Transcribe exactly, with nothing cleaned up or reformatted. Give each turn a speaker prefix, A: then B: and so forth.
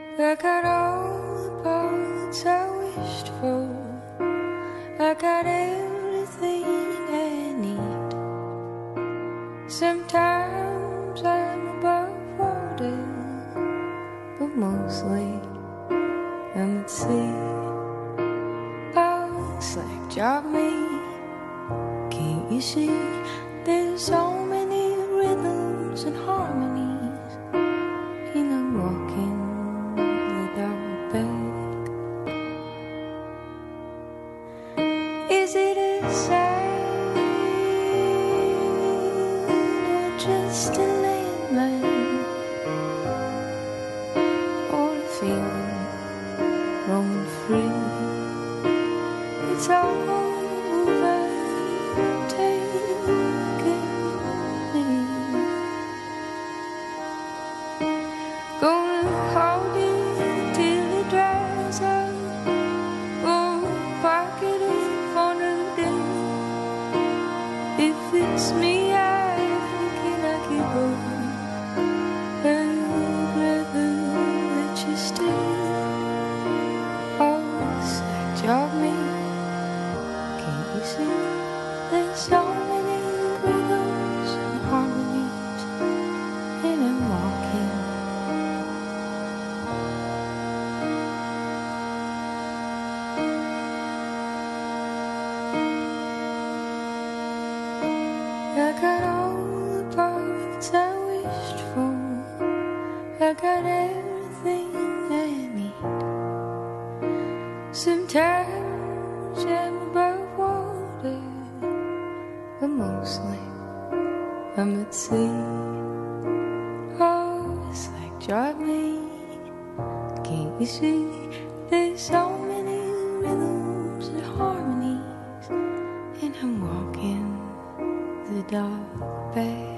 A: I got all the parts I wished for. I got everything I need. Sometimes I'm above water, but mostly I'm at sea. Oh, it's like job me. Can't you see? There's so many rhythms and harmonies, and I'm walking the dark back. Is it a sign or just a landmine, or a feeling roaming free? It's all gonna hold it till it dries up. Oh, pocket it for another day. If it's me, I cannot keep up. I'd rather let you stay. Oh, it's like job me. Can't you see? There's so many rhythms and harmonies, and I'm walking. I got all the parts I wished for. I got everything I need. Sometimes I'm above water, but mostly I'm at sea. Oh, it's like drive me. Can't you see? There's so many rhythms and harmonies, and I'm walking the dark back.